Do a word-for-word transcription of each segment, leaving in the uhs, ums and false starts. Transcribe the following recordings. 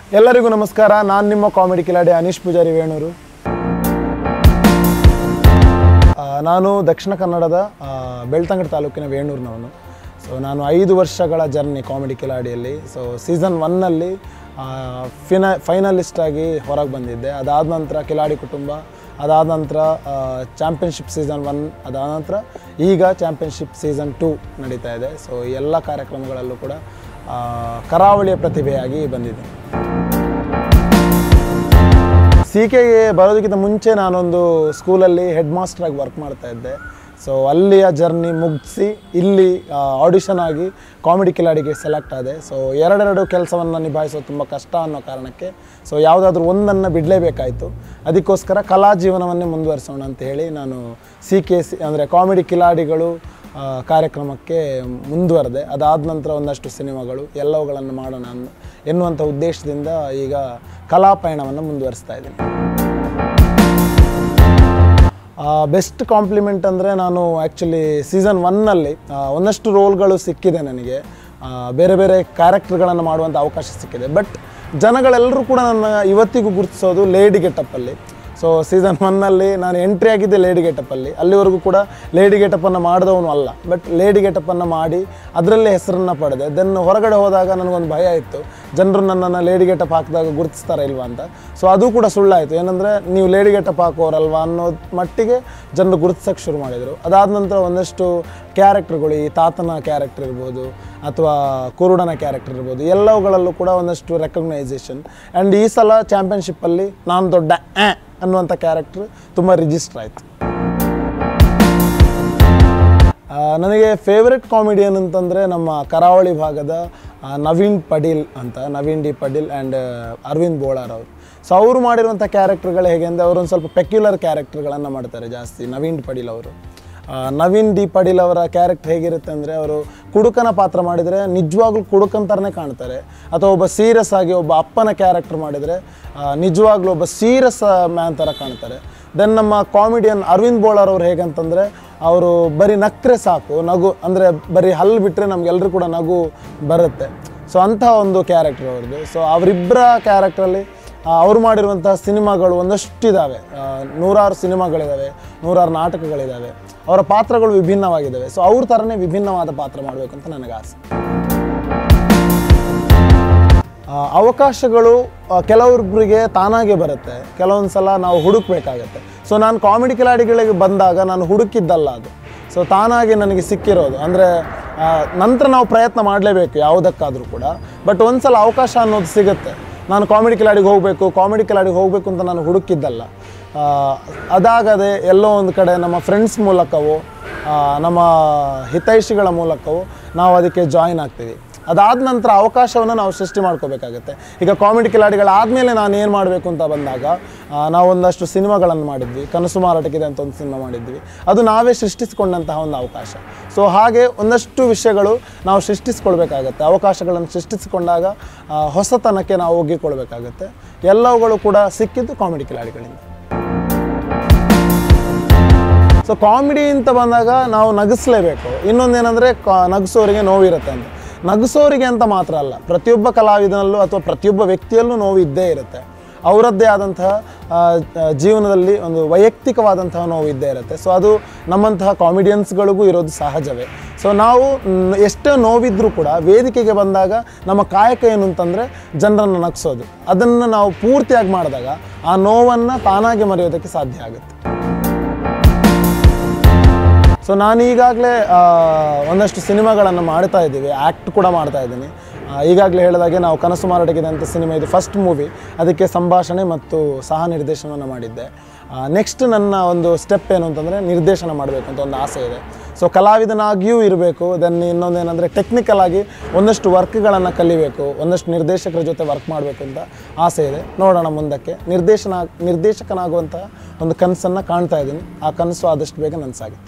ಎಲ್ಲರಿಗೂ ನಮಸ್ಕಾರ. ನಾನು ನಿಮ್ಮ ಕಾಮಿಡಿ ಕಿಲಾಡಿ ಅನೀಶ್ ಪೂಜಾರಿ ವೇಣೂರು. ನಾನು ದಕ್ಷಿಣ ಕನ್ನಡದ ಬೆಳ್ತಂಗಡಿ ತಾಲೂಕಿನ ವೇಣೂರಿನವನು. ಸೊ ನಾನು ಐದು ವರ್ಷಗಳ ಜರ್ನಿ ಕಾಮಿಡಿ ಕಿಲಾಡಿಯಲ್ಲಿ. ಸೊ ಸೀಸನ್ ಒನ್ನಲ್ಲಿ ಫಿನ ಫೈನಲಿಸ್ಟಾಗಿ ಹೊರಗೆ ಬಂದಿದ್ದೆ. ಅದಾದ ನಂತರ ಕಿಲಾಡಿ ಕುಟುಂಬ, ಅದಾದ ನಂತರ ಚಾಂಪಿಯನ್ಶಿಪ್ ಸೀಸನ್ ಒನ್, ಅದಾದ ನಂತರ ಈಗ ಚಾಂಪಿಯನ್ಶಿಪ್ ಸೀಸನ್ ಟೂ ನಡೀತಾ ಇದೆ. ಸೊ ಎಲ್ಲ ಕಾರ್ಯಕ್ರಮಗಳಲ್ಲೂ ಕೂಡ ಕರಾವಳಿಯ ಪ್ರತಿಭೆಯಾಗಿ ಬಂದಿದೆ. ಸಿ ಕೆಗೆ ಬರೋದಕ್ಕಿಂತ ಮುಂಚೆ ನಾನೊಂದು ಸ್ಕೂಲಲ್ಲಿ ಹೆಡ್ ಮಾಸ್ಟ್ರಾಗಿ ವರ್ಕ್ ಮಾಡ್ತಾ ಇದ್ದೆ. ಸೊ ಅಲ್ಲಿಯ ಜರ್ನಿ ಮುಗಿಸಿ ಇಲ್ಲಿ ಆಡಿಷನ್ ಆಗಿ ಕಾಮಿಡಿ ಕಿಲಾಡಿಗೆ ಸೆಲೆಕ್ಟ್ ಆದೆ. ಸೊ ಎರಡೆರಡು ಕೆಲಸವನ್ನು ನಿಭಾಯಿಸೋದು ತುಂಬ ಕಷ್ಟ ಅನ್ನೋ ಕಾರಣಕ್ಕೆ ಸೊ ಯಾವುದಾದ್ರೂ ಒಂದನ್ನು ಬಿಡಲೇಬೇಕಾಯಿತು. ಅದಕ್ಕೋಸ್ಕರ ಕಲಾ ಜೀವನವನ್ನೇ ಮುಂದುವರಿಸೋಣ ಅಂತ ಹೇಳಿ ನಾನು ಸಿ ಕೆ ಸಿ ಅಂದರೆ ಕಾಮಿಡಿ ಕಿಲಾಡಿಗಳು ಕಾರ್ಯಕ್ರಮಕ್ಕೆ ಮುಂದುವರೆದೆ. ಅದಾದ ನಂತರ ಒಂದಷ್ಟು ಸಿನಿಮಾಗಳು ಎಲ್ಲವುಗಳನ್ನು ಮಾಡೋಣ ಎನ್ನುವಂಥ ಉದ್ದೇಶದಿಂದ ಈಗ ಕಲಾ ಪಯಣವನ್ನು ಮುಂದುವರಿಸ್ತಾ ಇದ್ದೀನಿ. ಬೆಸ್ಟ್ ಕಾಂಪ್ಲಿಮೆಂಟ್ ಅಂದರೆ ನಾನು ಆ್ಯಕ್ಚುಲಿ ಸೀಸನ್ ಒನ್ನಲ್ಲಿ ಒಂದಷ್ಟು ರೋಲ್ಗಳು ಸಿಕ್ಕಿದೆ ನನಗೆ, ಬೇರೆ ಬೇರೆ ಕ್ಯಾರೆಕ್ಟರ್ಗಳನ್ನು ಮಾಡುವಂಥ ಅವಕಾಶ ಸಿಕ್ಕಿದೆ. ಬಟ್ ಜನಗಳೆಲ್ಲರೂ ಕೂಡ ನನ್ನ ಇವತ್ತಿಗೂ ಗುರುತಿಸೋದು ಲೇಡಿ ಗೆಟಪ್ಪಲ್ಲಿ. ಸೊ ಸೀಸನ್ ಒನ್ನಲ್ಲಿ ನಾನು ಎಂಟ್ರಿ ಆಗಿದ್ದೆ ಲೇಡಿ ಗೆಟಪ್ಪಲ್ಲಿ. ಅಲ್ಲಿವರೆಗೂ ಕೂಡ ಲೇಡಿ ಗೆಟಪ್ಪನ್ನು ಮಾಡಿದವನು ಅಲ್ಲ, ಬಟ್ ಲೇಡಿ ಗೆಟಪ್ಪನ್ನು ಮಾಡಿ ಅದರಲ್ಲೇ ಹೆಸರನ್ನು ಪಡೆದೆ. ದೆನ್ ಹೊರಗಡೆ ಹೋದಾಗ ನನಗೊಂದು ಭಯ ಇತ್ತು, ಜನರು ನನ್ನನ್ನು ಲೇಡಿ ಗೆಟಪ್ ಹಾಕಿದಾಗ ಗುರುತಿಸ್ತಾರೆ ಇಲ್ವಾ ಅಂತ. ಸೊ ಅದು ಕೂಡ ಸುಳ್ಳಾಯಿತು. ಏನಂದರೆ ನೀವು ಲೇಡಿ ಗೆಟಪ್ ಹಾಕೋರಲ್ವಾ ಅನ್ನೋ ಮಟ್ಟಿಗೆ ಜನರು ಗುರುತಿಸೋಕ್ಕೆ ಶುರು ಮಾಡಿದರು. ಅದಾದ ನಂತರ ಒಂದಷ್ಟು ಕ್ಯಾರೆಕ್ಟರ್ಗಳು, ಈ ತಾತನ ಕ್ಯಾರೆಕ್ಟರ್ ಇರ್ಬೋದು ಅಥವಾ ಕುರುಡನ ಕ್ಯಾರೆಕ್ಟರ್ ಇರ್ಬೋದು, ಎಲ್ಲವುಗಳಲ್ಲೂ ಕೂಡ ಒಂದಷ್ಟು ರೆಕಗ್ನೈಸೇಷನ್. ಆ್ಯಂಡ್ ಈ ಸಲ ಚಾಂಪಿಯನ್ಶಿಪ್ಪಲ್ಲಿ ನಾನು ದೊಡ್ಡ ಆ್ಯ್ ಅನ್ನುವಂಥ ಕ್ಯಾರೆಕ್ಟ್ರ್ ತುಂಬ ರಿಜಿಸ್ಟರ್ ಆಯಿತು. ನನಗೆ ಫೇವ್ರೆಟ್ ಕಾಮಿಡಿಯನ್ ಅಂತಂದರೆ ನಮ್ಮ ಕರಾವಳಿ ಭಾಗದ ನವೀನ್ ಪಡೀಲ್ ಅಂತ, ನವೀನ್ ಡಿ ಪಡೀಲ್ ಆ್ಯಂಡ್ ಅರವಿಂದ್ ಬೋಳಾರ್ ಅವರು. ಸೊ ಅವರು ಮಾಡಿರುವಂಥ ಕ್ಯಾರೆಕ್ಟರ್ಗಳು ಹೇಗೆ ಅಂದರೆ ಅವರೊಂದು ಸ್ವಲ್ಪ ಪೆಕ್ಯುಲರ್ ಕ್ಯಾರೆಕ್ಟರ್ಗಳನ್ನು ಮಾಡ್ತಾರೆ ಜಾಸ್ತಿ. ನವೀನ್ ಪಡೀಲ್ ಅವರು ನವೀನ್ ಡಿ ಪಡೀಲ್ ಅವರ ಕ್ಯಾರೆಕ್ಟರ್ ಹೇಗಿರುತ್ತೆ ಅಂದರೆ, ಅವರು ಕುಡುಕನ ಪಾತ್ರ ಮಾಡಿದರೆ ನಿಜವಾಗ್ಲೂ ಕುಡುಕನ ಥರನೇ ಕಾಣ್ತಾರೆ. ಅಥವಾ ಒಬ್ಬ ಸೀರಿಯಸ್ ಆಗಿ ಒಬ್ಬ ಅಪ್ಪನ ಕ್ಯಾರೆಕ್ಟರ್ ಮಾಡಿದರೆ ನಿಜವಾಗ್ಲೂ ಒಬ್ಬ ಸೀರಿಯಸ್ ಮ್ಯಾನ್ ಥರ ಕಾಣ್ತಾರೆ. ದೆನ್ ನಮ್ಮ ಕಾಮಿಡಿಯನ್ ಅರವಿಂದ್ ಬೋಳಾರ್ ಅವ್ರು ಹೇಗಂತಂದರೆ, ಅವರು ಬರೀ ನಕ್ಕರೆ ಸಾಕು, ನಗು ಅಂದರೆ ಬರೀ ಹಲ್ಲು ಬಿಟ್ಟರೆ ನಮಗೆಲ್ಲರೂ ಕೂಡ ನಗು ಬರುತ್ತೆ. ಸೊ ಅಂಥ ಒಂದು ಕ್ಯಾರೆಕ್ಟರ್ ಅವ್ರದ್ದು. ಸೊ ಅವರಿಬ್ಬರ ಕ್ಯಾರೆಕ್ಟ್ರಲ್ಲಿ ಅವರು ಮಾಡಿರುವಂಥ ಸಿನಿಮಾಗಳು ಒಂದಷ್ಟಿದ್ದಾವೆ, ನೂರಾರು ಸಿನಿಮಾಗಳಿದ್ದಾವೆ, ನೂರಾರು ನಾಟಕಗಳಿದ್ದಾವೆ. ಅವರ ಪಾತ್ರಗಳು ವಿಭಿನ್ನವಾಗಿದ್ದಾವೆ. ಸೊ ಅವ್ರ ಥರನೇ ವಿಭಿನ್ನವಾದ ಪಾತ್ರ ಮಾಡಬೇಕು ಅಂತ ನನಗೆ ಆಸೆ. ಅವಕಾಶಗಳು ಕೆಲವೊಬ್ಬರಿಗೆ ತಾನಾಗೆ ಬರುತ್ತೆ, ಕೆಲವೊಂದು ಸಲ ನಾವು ಹುಡುಕಬೇಕಾಗತ್ತೆ. ಸೊ ನಾನು ಕಾಮಿಡಿ ಕಿಲಾಡಿಗಳಿಗೆ ಬಂದಾಗ ನಾನು ಹುಡುಕಿದ್ದಲ್ಲ ಅದು. ಸೊ ತಾನಾಗೆ ನನಗೆ ಸಿಕ್ಕಿರೋದು. ಅಂದರೆ ನಂತರ ನಾವು ಪ್ರಯತ್ನ ಮಾಡಲೇಬೇಕು ಯಾವುದಕ್ಕಾದರೂ ಕೂಡ. ಬಟ್ ಒಂದು ಸಲ ಅವಕಾಶ ಅನ್ನೋದು ಸಿಗುತ್ತೆ. ನಾನು ಕಾಮಿಡಿ ಕಿಲಾಡಿಗೆ ಹೋಗಬೇಕು ಕಾಮಿಡಿ ಕಿಲಾಡಿಗೆ ಹೋಗಬೇಕು ಅಂತ ನಾನು ಹುಡುಕಿದ್ದಲ್ಲ. ಅದಾಗದೆ ಎಲ್ಲೋ ಒಂದು ಕಡೆ ನಮ್ಮ ಫ್ರೆಂಡ್ಸ್ ಮೂಲಕವೋ ನಮ್ಮ ಹಿತೈಷಿಗಳ ಮೂಲಕವೋ ನಾವು ಅದಕ್ಕೆ ಜಾಯಿನ್ ಆಗ್ತೀವಿ. ಅದಾದ ನಂತರ ಅವಕಾಶವನ್ನು ನಾವು ಸೃಷ್ಟಿ ಮಾಡ್ಕೋಬೇಕಾಗತ್ತೆ. ಈಗ ಕಾಮಿಡಿ ಕಿಲಾಡಿಗಳಾದಮೇಲೆ ನಾನು ಏನು ಮಾಡಬೇಕು ಅಂತ ಬಂದಾಗ ನಾವು ಒಂದಷ್ಟು ಸಿನಿಮಾಗಳನ್ನು ಮಾಡಿದ್ವಿ. ಕನಸು ಮಾರಾಟಕ್ಕಿದೆ ಅಂತ ಒಂದು ಸಿನಿಮಾ ಮಾಡಿದ್ವಿ. ಅದು ನಾವೇ ಸೃಷ್ಟಿಸಿಕೊಂಡಂತಹ ಒಂದು ಅವಕಾಶ. ಸೊ ಹಾಗೆ ಒಂದಷ್ಟು ವಿಷಯಗಳು ನಾವು ಸೃಷ್ಟಿಸ್ಕೊಳ್ಬೇಕಾಗತ್ತೆ. ಅವಕಾಶಗಳನ್ನು ಸೃಷ್ಟಿಸಿಕೊಂಡಾಗ ಹೊಸತನಕ್ಕೆ ನಾವು ಒಗ್ಗಿಕೊಳ್ಬೇಕಾಗತ್ತೆ. ಎಲ್ಲವುಗಳು ಕೂಡ ಸಿಕ್ಕಿದ್ದು ಕಾಮಿಡಿ ಕಿಲಾಡಿಗಳಿಂದ. ಸೊ ಕಾಮಿಡಿ ಅಂತ ಬಂದಾಗ ನಾವು ನಗಿಸ್ಲೇಬೇಕು. ಇನ್ನೊಂದೇನೆಂದರೆ ನಗಿಸೋರಿಗೆ ನೋವಿರುತ್ತೆ ಅಂತ. ನಗಿಸೋರಿಗೆ ಅಂತ ಮಾತ್ರ ಅಲ್ಲ, ಪ್ರತಿಯೊಬ್ಬ ಕಲಾವಿದನಲ್ಲೂ ಅಥವಾ ಪ್ರತಿಯೊಬ್ಬ ವ್ಯಕ್ತಿಯಲ್ಲೂ ನೋವು ಇದ್ದೇ ಇರುತ್ತೆ. ಅವರದ್ದೇ ಆದಂತಹ ಜೀವನದಲ್ಲಿ ಒಂದು ವೈಯಕ್ತಿಕವಾದಂತಹ ನೋವು ಇದ್ದೇ ಇರುತ್ತೆ. ಸೊ ಅದು ನಮ್ಮಂತಹ ಕಾಮಿಡಿಯನ್ಸ್ಗಳಿಗೂ ಇರೋದು ಸಹಜವೇ. ಸೊ ನಾವು ಎಷ್ಟೇ ನೋವಿದ್ರೂ ಕೂಡ ವೇದಿಕೆಗೆ ಬಂದಾಗ ನಮ್ಮ ಕಾಯಕ ಏನು ಅಂತಂದರೆ ಜನರನ್ನು ನಗಿಸೋದು. ಅದನ್ನು ನಾವು ಪೂರ್ತಿಯಾಗಿ ಮಾಡಿದಾಗ ಆ ನೋವನ್ನು ತಾನಾಗೆ ಮರೆಯೋದಕ್ಕೆ ಸಾಧ್ಯ ಆಗುತ್ತೆ. ಸೊ ನಾನು ಈಗಾಗಲೇ ಒಂದಷ್ಟು ಸಿನಿಮಾಗಳನ್ನು ಮಾಡ್ತಾ ಇದ್ದೀವಿ, ಆ್ಯಕ್ಟ್ ಕೂಡ ಮಾಡ್ತಾ ಇದ್ದೀನಿ. ಈಗಾಗಲೇ ಹೇಳಿದಾಗೆ ನಾವು ಕನಸು ಮಾರಾಟಕ್ಕಿದೆ ಅಂತ ಸಿನಿಮಾ, ಇದು ಫಸ್ಟ್ ಮೂವಿ. ಅದಕ್ಕೆ ಸಂಭಾಷಣೆ ಮತ್ತು ಸಹ ನಿರ್ದೇಶನವನ್ನು ಮಾಡಿದ್ದೆ. ನೆಕ್ಸ್ಟ್ ನನ್ನ ಒಂದು ಸ್ಟೆಪ್ ಏನು ಅಂತಂದರೆ ನಿರ್ದೇಶನ ಮಾಡಬೇಕು ಅಂತ ಒಂದು ಆಸೆ ಇದೆ. ಸೊ ಕಲಾವಿದನಾಗಿಯೂ ಇರಬೇಕು. ದೆನ್ ಇನ್ನೊಂದೇನೆಂದರೆ ಟೆಕ್ನಿಕಲ್ ಆಗಿ ಒಂದಷ್ಟು ವರ್ಕ್ಗಳನ್ನು ಕಲಿಬೇಕು, ಒಂದಷ್ಟು ನಿರ್ದೇಶಕರ ಜೊತೆ ವರ್ಕ್ ಮಾಡಬೇಕು ಅಂತ ಆಸೆ ಇದೆ. ನೋಡೋಣ ಮುಂದಕ್ಕೆ. ನಿರ್ದೇಶನ ನಿರ್ದೇಶಕನಾಗುವಂತಹ ಒಂದು ಕನಸನ್ನು ಕಾಣ್ತಾ ಇದ್ದೀನಿ. ಆ ಕನಸು ಆದಷ್ಟು ಬೇಗ ನನಸಾಗುತ್ತೆ.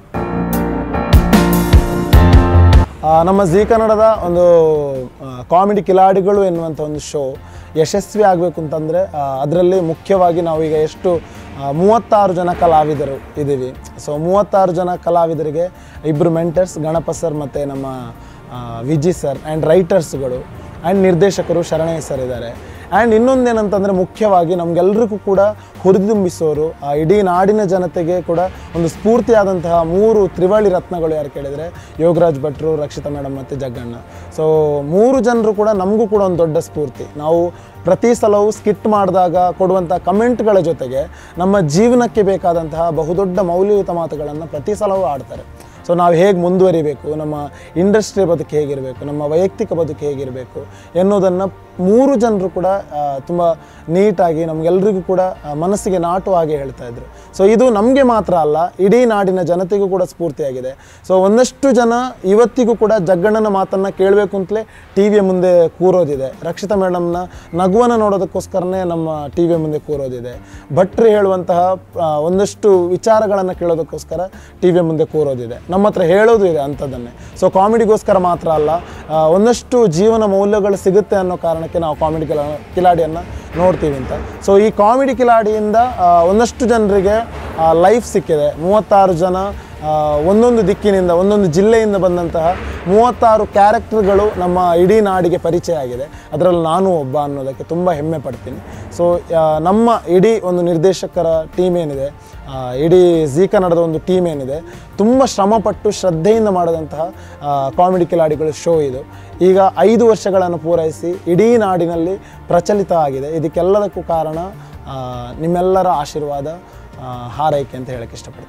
ನಮ್ಮ ಜೀ ಕನ್ನಡದ ಒಂದು ಕಾಮಿಡಿ ಕಿಲಾಡಿಗಳು ಎನ್ನುವಂಥ ಒಂದು ಶೋ ಯಶಸ್ವಿ ಆಗಬೇಕು ಅಂತಂದರೆ ಅದರಲ್ಲಿ ಮುಖ್ಯವಾಗಿ ನಾವೀಗ ಎಷ್ಟು ಮೂವತ್ತಾರು ಜನ ಕಲಾವಿದರು ಇದ್ದೀವಿ. ಸೊ ಮೂವತ್ತಾರು ಜನ ಕಲಾವಿದರಿಗೆ ಇಬ್ಬರು ಮೆಂಟರ್ಸ್, ಗಣಪ ಸರ್ ಮತ್ತು ನಮ್ಮ ವಿಜಿ ಸರ್, ಆ್ಯಂಡ್ ರೈಟರ್ಸ್ಗಳು ಆ್ಯಂಡ್ ನಿರ್ದೇಶಕರು ಶರಣಯ್ಯ ಸರ್ ಇದ್ದಾರೆ. ಆ್ಯಂಡ್ ಇನ್ನೊಂದೇನಂತಂದರೆ ಮುಖ್ಯವಾಗಿ ನಮಗೆಲ್ರಿಗೂ ಕೂಡ ಹುರಿದುಂಬಿಸೋರು, ಆ ಇಡೀ ನಾಡಿನ ಜನತೆಗೆ ಕೂಡ ಒಂದು ಸ್ಫೂರ್ತಿಯಾದಂತಹ ಮೂರು ತ್ರಿವಳಿ ರತ್ನಗಳು ಯಾರು ಕೇಳಿದರೆ ಯೋಗರಾಜ್ ಭಟ್ರು, ರಕ್ಷಿತಾ ಮೇಡಮ್ ಮತ್ತು ಜಗ್ಗಣ್ಣ. ಸೊ ಮೂರು ಜನರು ಕೂಡ ನಮಗೂ ಕೂಡ ಒಂದು ದೊಡ್ಡ ಸ್ಫೂರ್ತಿ. ನಾವು ಪ್ರತಿ ಸಲವೂ ಸ್ಕಿಟ್ ಮಾಡಿದಾಗ ಕೊಡುವಂಥ ಕಮೆಂಟ್ಗಳ ಜೊತೆಗೆ ನಮ್ಮ ಜೀವನಕ್ಕೆ ಬೇಕಾದಂತಹ ಬಹುದೊಡ್ಡ ಮೌಲ್ಯಯುತ ಮಾತುಗಳನ್ನು ಪ್ರತಿ ಸಲವೂ ಆಡ್ತಾರೆ. ಸೊ ನಾವು ಹೇಗೆ ಮುಂದುವರಿಬೇಕು, ನಮ್ಮ ಇಂಡಸ್ಟ್ರಿ ಬದುಕು ಹೇಗಿರಬೇಕು, ನಮ್ಮ ವೈಯಕ್ತಿಕ ಬದುಕು ಹೇಗಿರಬೇಕು ಎನ್ನುವುದನ್ನು ಮೂರು ಜನರು ಕೂಡ ತುಂಬ ನೀಟಾಗಿ ನಮಗೆಲ್ರಿಗೂ ಕೂಡ ಮನಸ್ಸಿಗೆ ನಾಟುವಾಗೆ ಹೇಳ್ತಾ ಇದ್ರು. ಸೊ ಇದು ನಮಗೆ ಮಾತ್ರ ಅಲ್ಲ, ಇಡೀ ನಾಡಿನ ಜನತೆಗೂ ಕೂಡ ಸ್ಫೂರ್ತಿಯಾಗಿದೆ. ಸೊ ಒಂದಷ್ಟು ಜನ ಇವತ್ತಿಗೂ ಕೂಡ ಜಗ್ಗಣ್ಣನ ಮಾತನ್ನು ಕೇಳಬೇಕು ಅಂತಲೇ ಟಿ ವಿಯ ಮುಂದೆ ಕೂರೋದಿದೆ. ರಕ್ಷಿತಾ ಮೇಡಮ್ನ ನಗುವನ್ನು ನೋಡೋದಕ್ಕೋಸ್ಕರನೇ ನಮ್ಮ ಟಿ ವಿಯ ಮುಂದೆ ಕೂರೋದಿದೆ. ಭಟ್ರು ಹೇಳುವಂತಹ ಒಂದಷ್ಟು ವಿಚಾರಗಳನ್ನು ಕೇಳೋದಕ್ಕೋಸ್ಕರ ಟಿ ವಿಯ ಮುಂದೆ ಕೂರೋದಿದೆ. ನಮ್ಮ ಹತ್ರ ಹೇಳೋದು ಇದೆ ಅಂಥದ್ದನ್ನೇ. ಸೊ ಕಾಮಿಡಿಗೋಸ್ಕರ ಮಾತ್ರ ಅಲ್ಲ, ಒಂದಷ್ಟು ಜೀವನ ಮೌಲ್ಯಗಳು ಸಿಗುತ್ತೆ ಅನ್ನೋ ಕಾರಣಕ್ಕೆ ನಾವು ಕಾಮಿಡಿ ಕಿಲಾ ಕಿಲಾಡಿಯನ್ನು ನೋಡ್ತೀವಿ ಅಂತ. ಸೊ ಈ ಕಾಮಿಡಿ ಕಿಲಾಡಿಯಿಂದ ಒಂದಷ್ಟು ಜನರಿಗೆ ಲೈಫ್ ಸಿಕ್ಕಿದೆ. ಮೂವತ್ತಾರು ಜನ ಒಂದೊಂದು ದಿಕ್ಕಿನಿಂದ ಒಂದೊಂದು ಜಿಲ್ಲೆಯಿಂದ ಬಂದಂತಹ ಮೂವತ್ತಾರು ಕ್ಯಾರೆಕ್ಟರ್ಗಳು ನಮ್ಮ ಇಡೀ ನಾಡಿಗೆ ಪರಿಚಯ ಆಗಿದೆ. ಅದರಲ್ಲಿ ನಾನು ಒಬ್ಬ ಅನ್ನೋದಕ್ಕೆ ತುಂಬ ಹೆಮ್ಮೆ ಪಡ್ತೀನಿ. ಸೊ ನಮ್ಮ ಇಡೀ ಒಂದು ನಿರ್ದೇಶಕರ ಟೀಮ್ ಏನಿದೆ, ಇಡೀ ಜೀ ಕನ್ನಡದ ಒಂದು ಟೀಮ್ ಏನಿದೆ, ತುಂಬ ಶ್ರಮಪಟ್ಟು ಶ್ರದ್ಧೆಯಿಂದ ಮಾಡಿದಂತಹ ಕಾಮಿಡಿ ಕಿಲಾಡಿಗಳು ಶೋ ಇದು. ಈಗ ಐದು ವರ್ಷಗಳನ್ನು ಪೂರೈಸಿ ಇಡೀ ನಾಡಿನಲ್ಲಿ ಪ್ರಚಲಿತ ಆಗಿದೆ. ಇದಕ್ಕೆಲ್ಲದಕ್ಕೂ ಕಾರಣ ನಿಮ್ಮೆಲ್ಲರ ಆಶೀರ್ವಾದ, ಹಾರೈಕೆ ಅಂತ ಹೇಳಕ್ಕೆ ಇಷ್ಟಪಡ್ತೀನಿ.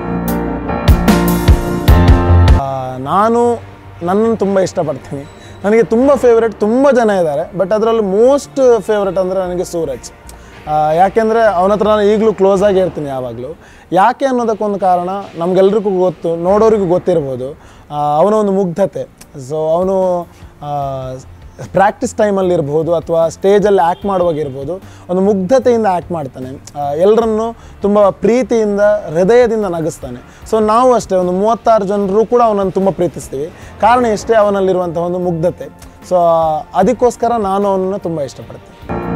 ನಾನು ನನ್ನನ್ನು ತುಂಬ ಇಷ್ಟಪಡ್ತೀನಿ. ನನಗೆ ತುಂಬ ಫೇವ್ರೆಟ್ ತುಂಬ ಜನ ಇದ್ದಾರೆ, ಬಟ್ ಅದರಲ್ಲಿ ಮೋಸ್ಟ್ ಫೇವ್ರೆಟ್ ಅಂದರೆ ನನಗೆ ಸೂರಜ್. ಯಾಕೆಂದರೆ ಅವನ ಹತ್ರ ನಾನು ಈಗಲೂ ಕ್ಲೋಸ್ ಆಗಿ ಇರ್ತೀನಿ ಯಾವಾಗಲೂ. ಯಾಕೆ ಅನ್ನೋದಕ್ಕೊಂದು ಕಾರಣ ನಮಗೆಲ್ರಿಗೂ ಗೊತ್ತು, ನೋಡೋರಿಗೂ ಗೊತ್ತಿರ್ಬೋದು ಅವನ ಒಂದು ಮುಗ್ಧತೆ. ಸೊ ಅವನು ಪ್ರಾಕ್ಟೀಸ್ ಟೈಮಲ್ಲಿರ್ಬೋದು ಅಥವಾ ಸ್ಟೇಜಲ್ಲಿ ಆ್ಯಕ್ಟ್ ಮಾಡುವಾಗಿರ್ಬೋದು ಒಂದು ಮುಗ್ಧತೆಯಿಂದ ಆ್ಯಕ್ಟ್ ಮಾಡ್ತಾನೆ. ಎಲ್ಲರನ್ನೂ ತುಂಬ ಪ್ರೀತಿಯಿಂದ ಹೃದಯದಿಂದ ನಗಿಸ್ತಾನೆ. ಸೊ ನಾವು ಅಷ್ಟೇ ಒಂದು ಮೂವತ್ತಾರು ಜನರು ಕೂಡ ಅವನನ್ನು ತುಂಬ ಪ್ರೀತಿಸ್ತೀವಿ. ಕಾರಣ ಎಷ್ಟೇ ಅವನಲ್ಲಿರುವಂಥ ಒಂದು ಮುಗ್ಧತೆ. ಸೊ ಅದಕ್ಕೋಸ್ಕರ ನಾನು ಅವನನ್ನು ತುಂಬ ಇಷ್ಟಪಡ್ತೀನಿ.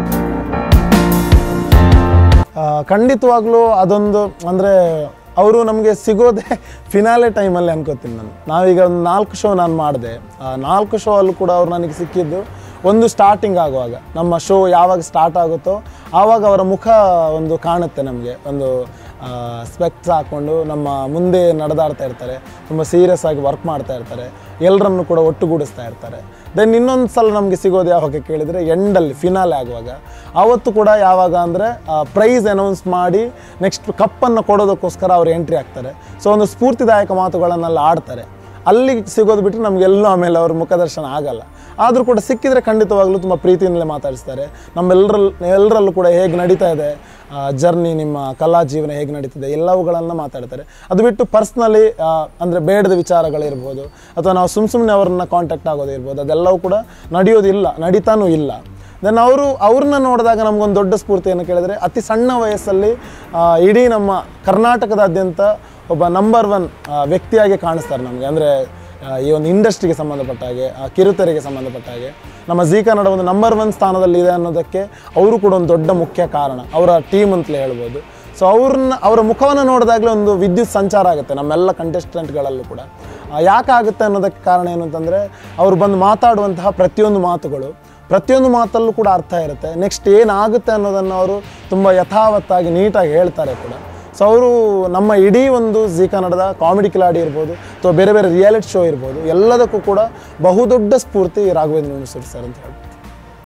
ಖಂಡಿತವಾಗ್ಲೂ ಅದೊಂದು ಅಂದರೆ ಅವರು ನಮಗೆ ಸಿಗೋದೇ ಫಿನಾಲೆ ಟೈಮಲ್ಲಿ ಅನ್ಕೋತೀನಿ ನಾನು. ನಾವೀಗ ಒಂದು ನಾಲ್ಕು ಶೋ ನಾನು ಮಾಡಿದೆ. ನಾಲ್ಕು ಶೋ ಅಲ್ಲೂ ಕೂಡ ಅವ್ರು ನನಗೆ ಸಿಕ್ಕಿದ್ದು ಒಂದು ಸ್ಟಾರ್ಟಿಂಗ್ ಆಗುವಾಗ, ನಮ್ಮ ಶೋ ಯಾವಾಗ ಸ್ಟಾರ್ಟ್ ಆಗುತ್ತೋ ಆವಾಗ ಅವರ ಮುಖ ಒಂದು ಕಾಣುತ್ತೆ ನಮಗೆ. ಒಂದು ಸ್ಪೆಕ್ಟ್ಸ್ ಹಾಕ್ಕೊಂಡು ನಮ್ಮ ಮುಂದೆ ನಡೆದಾಡ್ತಾ ಇರ್ತಾರೆ, ತುಂಬ ಸೀರಿಯಸ್ ಆಗಿ ವರ್ಕ್ ಮಾಡ್ತಾ ಇರ್ತಾರೆ, ಎಲ್ಲರನ್ನು ಕೂಡ ಒಟ್ಟುಗೂಡಿಸ್ತಾ ಇರ್ತಾರೆ. ದೆನ್ ಇನ್ನೊಂದು ಸಲ ನಮಗೆ ಸಿಗೋದು ಯಾವಾಗ ಕೇಳಿದರೆ ಎಂಡಲ್ಲಿ ಫಿನಾಲೆ ಆಗುವಾಗ. ಆವತ್ತು ಕೂಡ ಯಾವಾಗ ಅಂದರೆ ಪ್ರೈಸ್ ಅನೌನ್ಸ್ ಮಾಡಿ ನೆಕ್ಸ್ಟ್ ಕಪ್ಪನ್ನು ಕೊಡೋದಕ್ಕೋಸ್ಕರ ಅವರು ಎಂಟ್ರಿ ಆಗ್ತಾರೆ. ಸೊ ಒಂದು ಸ್ಫೂರ್ತಿದಾಯಕ ಮಾತುಗಳನ್ನೆಲ್ಲ ಆಡ್ತಾರೆ. ಅಲ್ಲಿ ಸಿಗೋದು ಬಿಟ್ಟರೆ ನಮಗೆಲ್ಲೂ ಆಮೇಲೆ ಅವ್ರ ಮುಖದರ್ಶನ ಆಗಲ್ಲ. ಆದರೂ ಕೂಡ ಸಿಕ್ಕಿದರೆ ಖಂಡಿತವಾಗ್ಲೂ ತುಂಬ ಪ್ರೀತಿಯಿಂದಲೇ ಮಾತಾಡಿಸ್ತಾರೆ. ನಮ್ಮೆಲ್ಲರಲ್ಲಿ ಎಲ್ಲರಲ್ಲೂ ಕೂಡ ಹೇಗೆ ನಡೀತಾ ಇದೆ ಜರ್ನಿ, ನಿಮ್ಮ ಕಲಾ ಜೀವನ ಹೇಗೆ ನಡೀತಿದೆ ಎಲ್ಲವುಗಳನ್ನು ಮಾತಾಡ್ತಾರೆ. ಅದು ಬಿಟ್ಟು ಪರ್ಸ್ನಲಿ ಅಂದರೆ ಬೇಡದ ವಿಚಾರಗಳಿರ್ಬೋದು ಅಥವಾ ನಾವು ಸುಮ್ಮ ಸುಮ್ಮನೆ ಅವ್ರನ್ನ ಕಾಂಟ್ಯಾಕ್ಟ್ ಆಗೋದು ಇರ್ಬೋದು, ಅದೆಲ್ಲವೂ ಕೂಡ ನಡೆಯೋದಿಲ್ಲ, ನಡೀತಾನೂ ಇಲ್ಲ. ದೆನ್ ಅವರು ಅವ್ರನ್ನ ನೋಡಿದಾಗ ನಮಗೊಂದು ದೊಡ್ಡ ಸ್ಫೂರ್ತಿಯನ್ನು ಕೇಳಿದರೆ, ಅತಿ ಸಣ್ಣ ವಯಸ್ಸಲ್ಲಿ ಇಡೀ ನಮ್ಮ ಕರ್ನಾಟಕದಾದ್ಯಂತ ಒಬ್ಬ ನಂಬರ್ ಒನ್ ವ್ಯಕ್ತಿಯಾಗಿ ಕಾಣಿಸ್ತಾರೆ ನಮಗೆ. ಅಂದರೆ ಈ ಒಂದು ಇಂಡಸ್ಟ್ರಿಗೆ ಸಂಬಂಧಪಟ್ಟ ಹಾಗೆ, ಕಿರುತೆರೆಗೆ ಸಂಬಂಧಪಟ್ಟ ಹಾಗೆ ನಮ್ಮ ಜೀ ಕನ್ನಡ ಒಂದು ನಂಬರ್ ಒನ್ ಸ್ಥಾನದಲ್ಲಿದೆ ಅನ್ನೋದಕ್ಕೆ ಅವರು ಕೂಡ ಒಂದು ದೊಡ್ಡ ಮುಖ್ಯ ಕಾರಣ, ಅವರ ಟೀಮ್ ಅಂತಲೇ ಹೇಳ್ಬೋದು. ಸೊ ಅವ್ರನ್ನ ಅವರ ಮುಖವನ್ನು ನೋಡಿದಾಗಲೇ ಒಂದು ವಿದ್ಯುತ್ ಸಂಚಾರ ಆಗುತ್ತೆ ನಮ್ಮೆಲ್ಲ ಕಂಟೆಸ್ಟೆಂಟ್ಗಳಲ್ಲೂ ಕೂಡ. ಯಾಕೆ ಆಗುತ್ತೆ ಅನ್ನೋದಕ್ಕೆ ಕಾರಣ ಏನು ಅಂತಂದರೆ, ಅವರು ಬಂದು ಮಾತಾಡುವಂತಹ ಪ್ರತಿಯೊಂದು ಮಾತುಗಳು ಪ್ರತಿಯೊಂದು ಮಾತಲ್ಲೂ ಕೂಡ ಅರ್ಥ ಇರುತ್ತೆ. ನೆಕ್ಸ್ಟ್ ಏನಾಗುತ್ತೆ ಅನ್ನೋದನ್ನು ಅವರು ತುಂಬ ಯಥಾವತ್ತಾಗಿ ನೀಟಾಗಿ ಹೇಳ್ತಾರೆ ಕೂಡ. ಸೊ ಅವರು ನಮ್ಮ ಇಡೀ ಒಂದು ಜೀ ಕನ್ನಡದ ಕಾಮಿಡಿ ಕಿಲಾಡಿ ಇರ್ಬೋದು ಅಥವಾ ಬೇರೆ ಬೇರೆ ರಿಯಾಲಿಟಿ ಶೋ ಇರ್ಬೋದು, ಎಲ್ಲದಕ್ಕೂ ಕೂಡ ಬಹುದೊಡ್ಡ ಸ್ಫೂರ್ತಿ ರಾಘವೇಂದ್ರ ಸರ್ ಅಂತ ಹೇಳಿ.